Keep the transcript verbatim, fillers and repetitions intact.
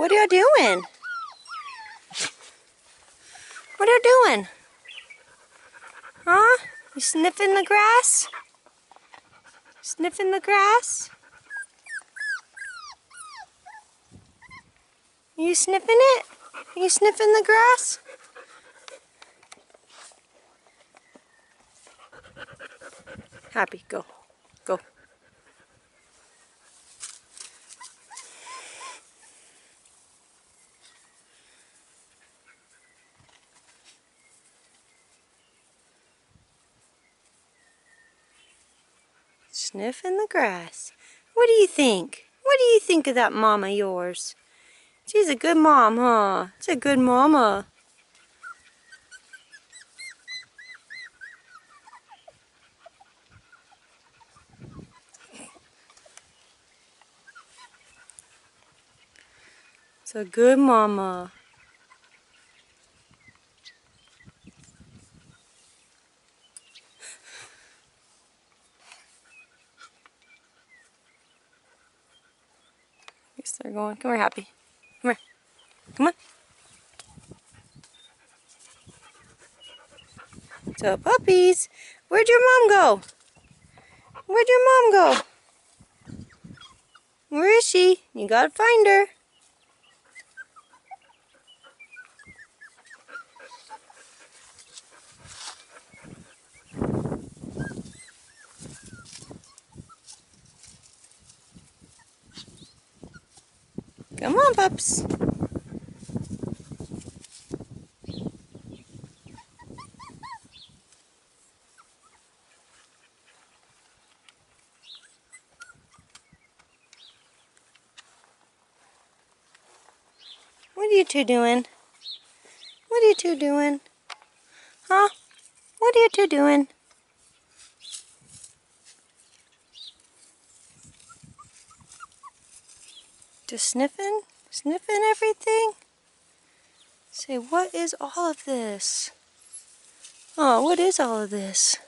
What are you doing? What are you doing? Huh? You sniffing the grass? Sniffing the grass? You sniffing it? You sniffing the grass? Happy, go. Go. Sniffing the grass. What do you think? What do you think of that mama yours? She's a good mom, huh? It's a good mama. It's a good mama. Yes, they're going. Come here, Happy. Come here. Come on. So, puppies, where'd your mom go? Where'd your mom go? Where is she? You gotta find her. Come on, pups. What are you two doing? What are you two doing? Huh? What are you two doing? Just sniffing? Sniffing everything? Say, what is all of this? Oh, what is all of this?